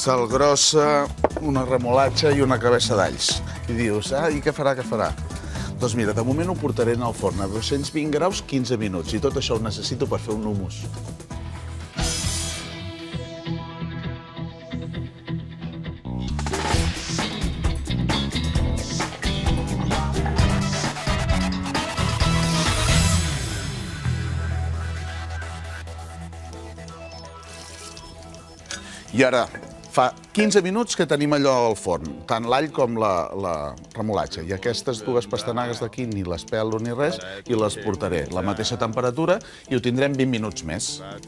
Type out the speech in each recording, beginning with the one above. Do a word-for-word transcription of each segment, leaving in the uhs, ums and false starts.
sal grossa, una remolatxa i una cabeça d'alls. I dius, ah, i què farà, què farà? Doncs mira, de moment ho portaré al forn a dos-cents vint graus, quinze minuts, i tot això ho necessito per fer un hummus. I ara, fa quinze minuts que tenim allò al forn, tant l'all com la, la remolatxa. I aquestes dues pastanagues d'aquí ni les pelo ni res i les portaré a la mateixa temperatura i ho tindrem vint minuts més.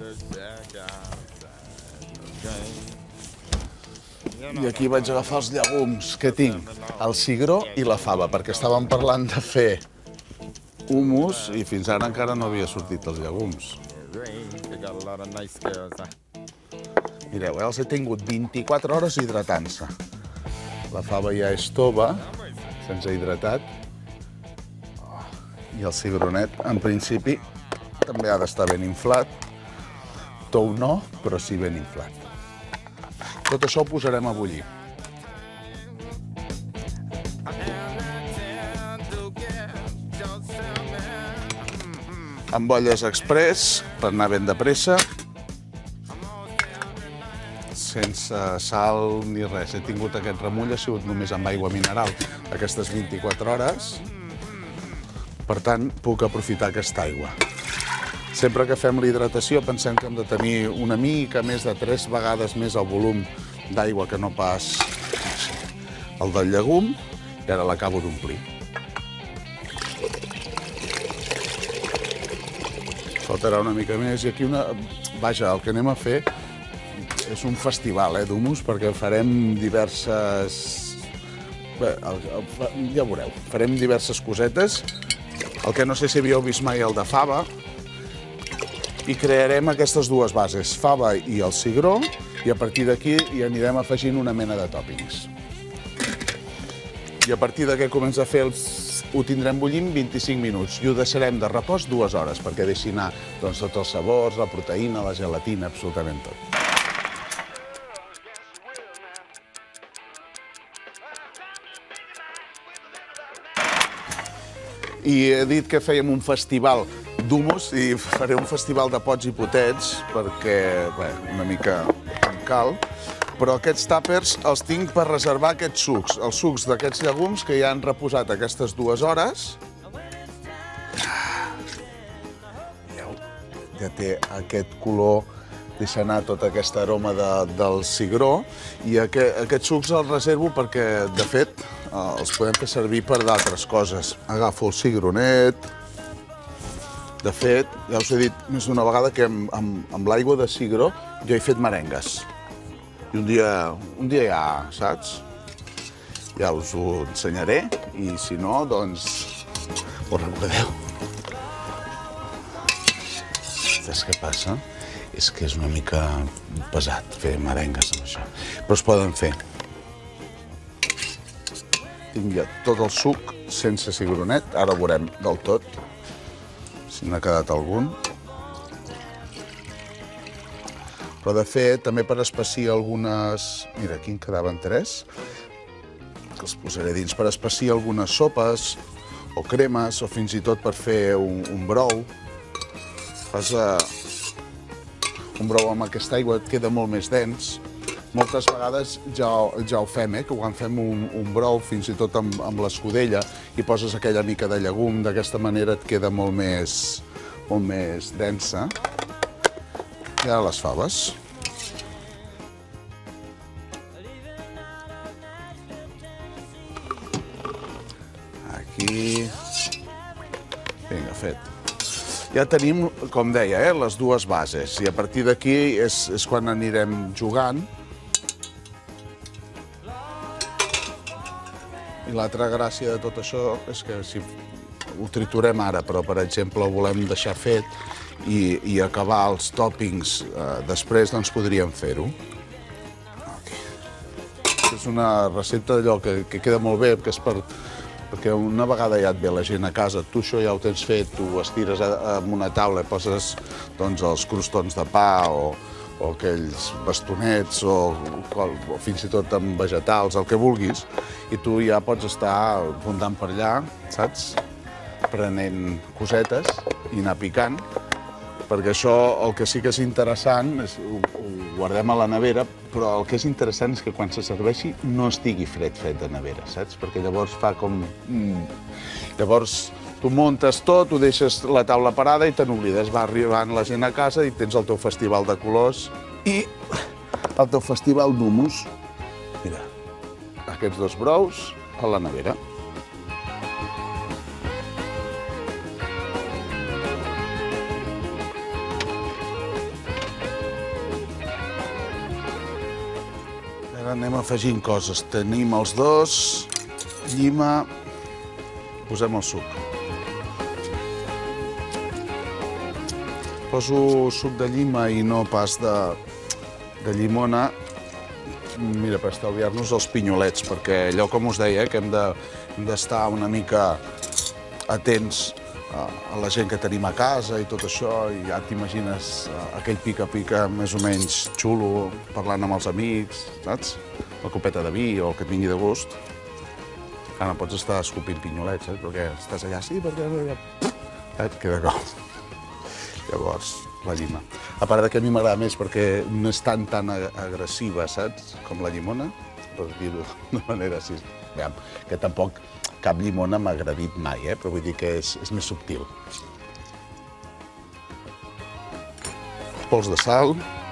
I aquí vaig agafar els llegums que tinc, el cigró i la fava, perquè estàvem parlant de fer hummus i fins ara encara no havia sortit els llegums. Mireu, els he tingut vint-i-quatre hores hidratant-se. La fava ja és tova, se'ns ha hidratat. I el cigronet, en principi, també ha d'estar ben inflat. Tou no, però sí ben inflat. Tot això ho posarem a bullir. Amb olles express, per anar ben de pressa. Sense sal ni res. He tingut aquest remull, ha sigut només amb aigua mineral aquestes vint-i-quatre hores. Per tant, puc aprofitar aquesta aigua. Sempre que fem la hidratació pensem que hem de tenir una mica més de tres vegades més el volum d'aigua que no pas el del llegum, i ara l'acabo d'omplir. Faltarà una mica més i aquí una... Vaja, el que anem a fer és un festival d'hummus, perquè farem diverses... Bé, ja veureu, farem diverses cosetes. El que no sé si havíeu vist mai el de fava. I crearem aquestes dues bases, fava i el cigró, i a partir d'aquí hi anirem afegint una mena de tòpings. I a partir de que comença a fer els... ho tindrem bullint vint-i-cinc minuts i ho deixarem de repòs dues hores perquè deixi anar doncs, tots els sabors, la proteïna, la gelatina, absolutament tot. I he dit que fèiem un festival d'hummus i faré un festival de pots i potets perquè, bé, una mica em cal. Però aquests tàpers els tinc per reservar aquests sucs, els sucs d'aquests llegums que ja han reposat aquestes dues hores. Veieu? Ja té aquest color, deixa anar tota aquesta aroma de, del cigró. I aquest, aquests sucs els reservo perquè, de fet, els podem fer servir per d'altres coses. Agafo el cigronet. De fet, ja us he dit més d'una vegada que amb, amb, amb l'aigua de cigró jo he fet merengues. I un dia, un dia ja, saps? Ja us ho ensenyaré i si no, doncs, ho recordeu. Saps què passa? És que és una mica pesat fer merengues amb això, però es poden fer. Tinc ja tot el suc sense cigronet, ara ho veurem del tot, si n'ha quedat algun. Però de fet, també per espessir algunes... Mira, aquí en quedaven tres, que els posaré dins, per espessir algunes sopes o cremes, o fins i tot per fer un, un brou. Fas uh, un brou amb aquesta aigua, et queda molt més dens. Moltes vegades ja, ja ho fem, eh? Que quan fem un, un brou, fins i tot amb, amb l'escudella, i poses aquella mica de llegum, d'aquesta manera et queda molt més, molt més densa. I ara les faves. Aquí. Vinga, fet. Ja tenim, com deia, eh, les dues bases. I a partir d'aquí és, és quan anirem jugant. I l'altra gràcia de tot això és que si ho triturem ara, però per exemple ho volem deixar fet, I, i acabar els tòpings eh, després, doncs podríem fer-ho. Okay. És una recepta d'allò que, que queda molt bé, que és per, perquè una vegada ja et ve la gent a casa, tu això ja ho tens fet, tu estires a, a una taula i poses doncs, els crostons de pa o, o aquells bastonets, o, o fins i tot amb vegetals, el que vulguis, i tu ja pots estar rondant per allà, saps? Prenent cosetes i anar picant, perquè això el que sí que és interessant, és, ho, ho guardem a la nevera, però el que és interessant és que quan se serveixi no estigui fred fred de nevera, saps? Perquè llavors fa com... Mm. Llavors tu muntes tot, ho deixes la taula parada i te n'oblides. Va arribant la gent a casa i tens el teu festival de colors i el teu festival d'humus. Mira, aquests dos brous a la nevera. Ara anem afegint coses. Tenim els dos, llima, posem el suc. Poso suc de llima i no pas de, de llimona, mira, per estalviar-nos els pinyolets, perquè allò, com us deia, que hem d'estar una mica atents a, a la gent que tenim a casa i tot això, i ja t'imagines aquell pica-pica més o menys xulo, parlant amb els amics, saps? La copeta de vi o el que et vingui de gust. Ara no pots estar escopint pinyolets, eh? Perquè estàs allà, sí, perquè... Eh, et queda com... Llavors, la llima. A part que a mi m'agrada més perquè no és tan tan agressiva, saps? Com la llimona, per dir-ho d'una manera així. Aviam, que tampoc cap llimona m'ha agredit mai, eh? Però vull dir que és, és més subtil. Pols de sal.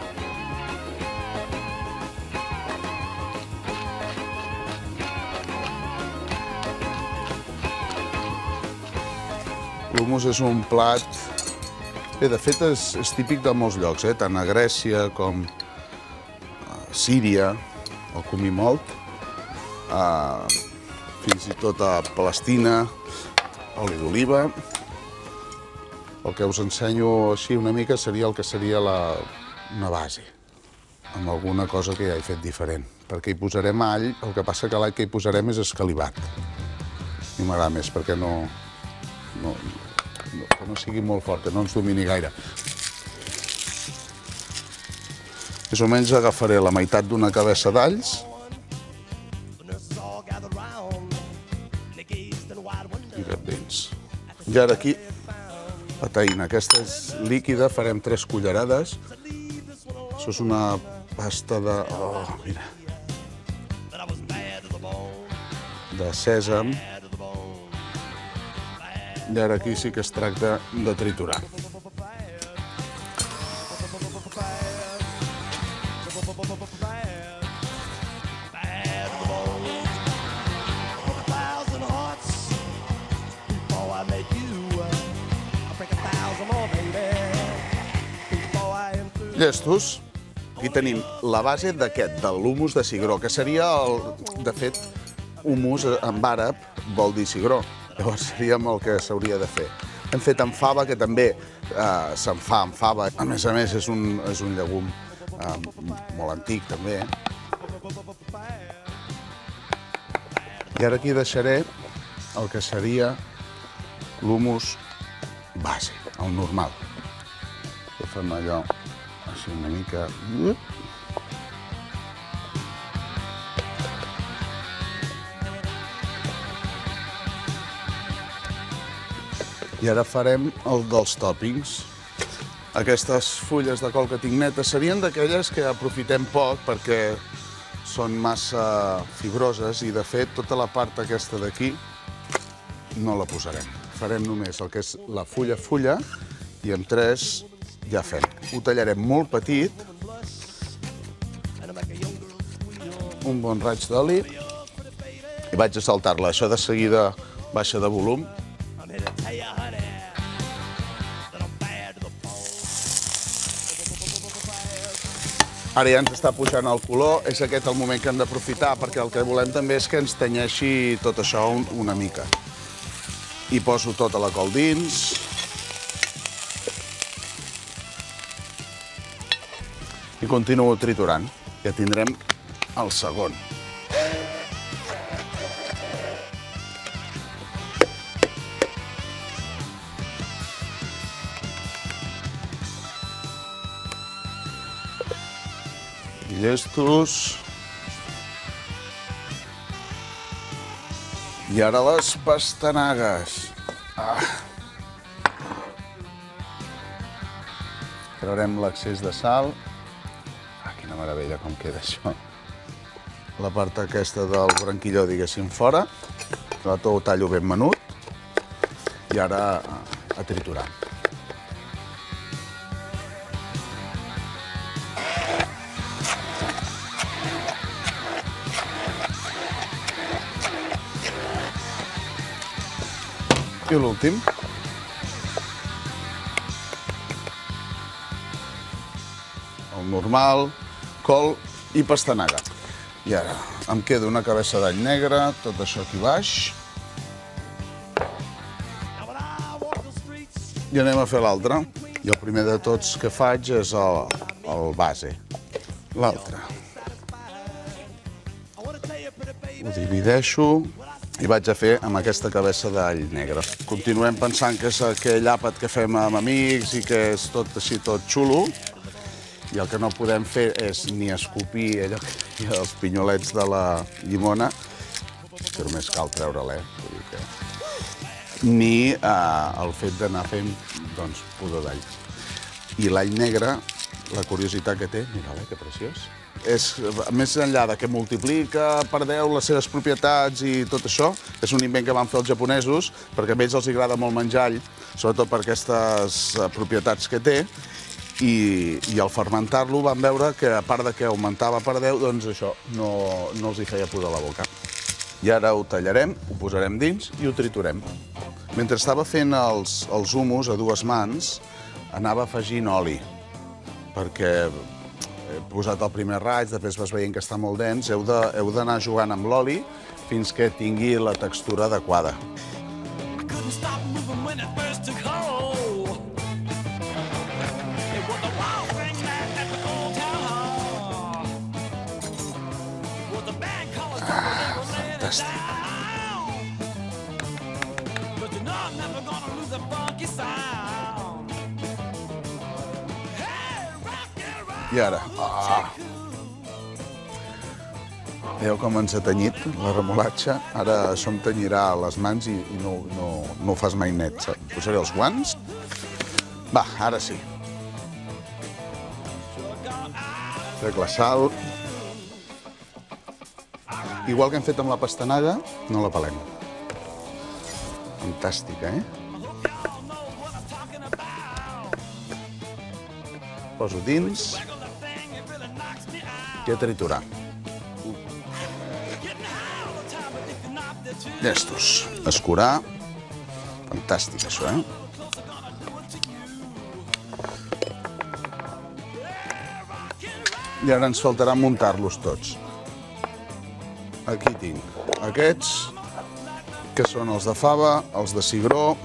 L'humus és un plat... Bé, de fet, és, és típic de molts llocs, eh? Tant a Grècia com a Síria, el comí molt, uh, fins i tot a Palestina, oli d'oliva. El que us ensenyo així una mica seria el que seria la, una base, amb alguna cosa que ja he fet diferent. Perquè hi posarem all, el que passa que l'all que hi posarem és escalivat. A mi m'agrada més perquè no... no que no sigui molt fort, que no ens domini gaire. Més o menys agafaré la meitat d'una cabeça d'alls i dins. I ara aquí la taïna. Aquesta és líquida, farem tres cullerades. Això és una pasta de... Oh, mira. De sèsam. I ara aquí sí que es tracta de triturar. Llestos. Aquí tenim la base d'aquest, de l'humus de cigró, que seria, el, de fet, humus en àrab vol dir cigró. Llavors seríem el que s'hauria de fer. Hem fet amb fava, que també eh, se'n fa amb fava. A més a més, és un, és un llegum eh, molt antic, també. I ara aquí deixaré el que seria l'humus base, el normal. Que fem allò així una mica... I ara farem el dels tòpings. Aquestes fulles de col que tinc netes serien d'aquelles que aprofitem poc perquè són massa fibroses i, de fet, tota la part aquesta d'aquí no la posarem. Farem només el que és la fulla-fulla i amb tres ja fem. Ho tallarem molt petit, un bon raig d'oli i vaig a saltar-la. Això de seguida baixa de volum. Ara ja ens està pujant el color, és aquest el moment que hem d'aprofitar, perquè el que volem també és que ens tenyeixi tot això una mica. I poso tota la col dins. I continuo triturant. Ja tindrem el segon. llestos. I ara les pastanagues. Ah. Traurem l'excés de sal. Ah, quina meravella com queda això. La part aquesta del branquilló, diguéssim, fora. Tot ho tallo ben menut. I ara a triturar. I l'últim. El normal, col i pastanaga. I ara em queda una cabeça d'all negre, tot això aquí baix. I anem a fer l'altre. I el primer de tots que faig és el, el base. L'altre. Ho divideixo i vaig a fer amb aquesta cabeça d'all negre. Continuem pensant que és aquell àpat que fem amb amics i que és tot així, tot xulo. I el que no podem fer és ni escopir allò que hi ha els pinyolets de la llimona, que només cal treure-la, eh? Ni eh, el fet d'anar fent, doncs, pudor d'all. I l'all negre, la curiositat que té, mira-la, que preciós. És, més enllà de que multiplica per deu les seves propietats i tot això, és un invent que van fer els japonesos, perquè a ells els agrada molt menjar all, sobretot per aquestes propietats que té, i, i al fermentar-lo van veure que, a part de que augmentava per deu, doncs això no, no els hi feia pudor a la boca. I ara ho tallarem, ho posarem dins i ho triturem. Mentre estava fent els, els humus a dues mans, anava afegint oli, perquè he posat el primer raig, després vas veient que està molt dens, heu d'anar jugant amb l'oli fins que tingui la textura adequada. Ah, fantàstic. I ara, ah! Veieu com ens ha tenyit la remolatxa? Ara això em tenyirà a les mans i, i no, no, no ho fas mai net, saps? Posaré els guants. Va, ara sí. Trec la sal. Igual que hem fet amb la pastanaga, no la pelem. Fantàstica, eh? Poso dins i a triturar. Llestos. Escurar. Fantàstic, això, eh? I ara ens faltarà muntar-los tots. Aquí tinc aquests, que són els de fava, els de cigró.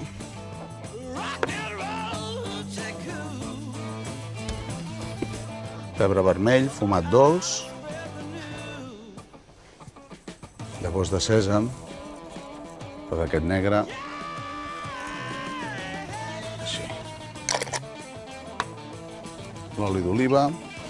Pebre vermell, fumat dolç. Llavors de sèsam, tot aquest negre. Així. L'oli d'oliva.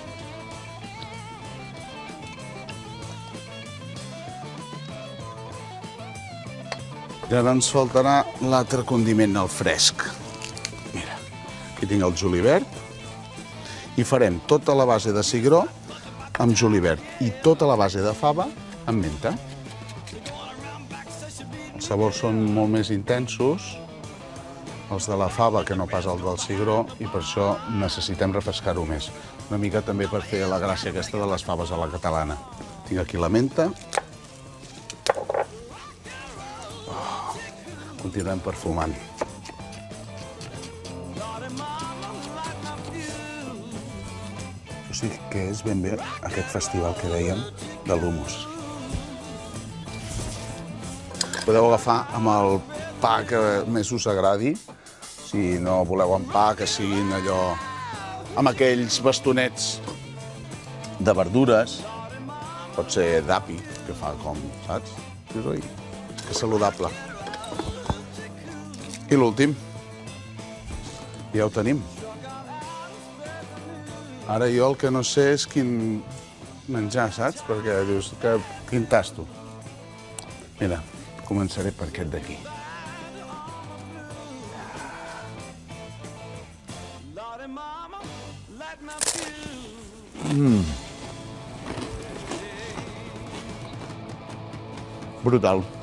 I ara ens faltarà l'altre condiment, el fresc. Mira, aquí tinc el julivert. I farem tota la base de cigró amb julivert i tota la base de fava amb menta. Els sabors són molt més intensos, els de la fava que no pas el del cigró, i per això necessitem refrescar-ho més. Una mica també per fer la gràcia aquesta de les faves a la catalana. Tinc aquí la menta. Oh, continuem perfumant. Sí que és ben bé aquest festival que dèiem de l'humus. Podeu agafar amb el pa que més us agradi, si no voleu amb pa, que siguin allò amb aquells bastonets de verdures, pot ser d'api, que fa com, saps? Ui, que saludable. I l'últim, ja ho tenim. Ara jo el que no sé és quin menjar, saps? Perquè dius que quin tasto. Mira, començaré per aquest d'aquí. Mm. Brutal.